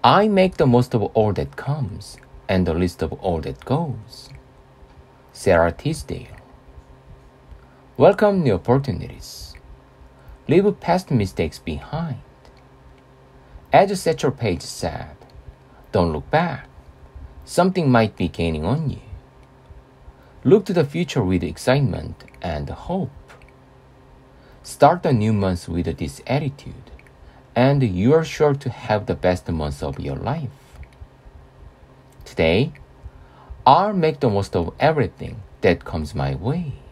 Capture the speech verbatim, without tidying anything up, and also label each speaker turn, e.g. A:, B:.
A: I make the most of all that comes and the least of all that goes. Sara Teasdale. Welcome new opportunities. Leave past mistakes behind. As Satchel Paige said, don't look back. Something might be gaining on you. Look to the future with excitement and hope. Start the new month with this attitude, and you are sure to have the best month of your life. Today, I'll make the most of everything that comes my way.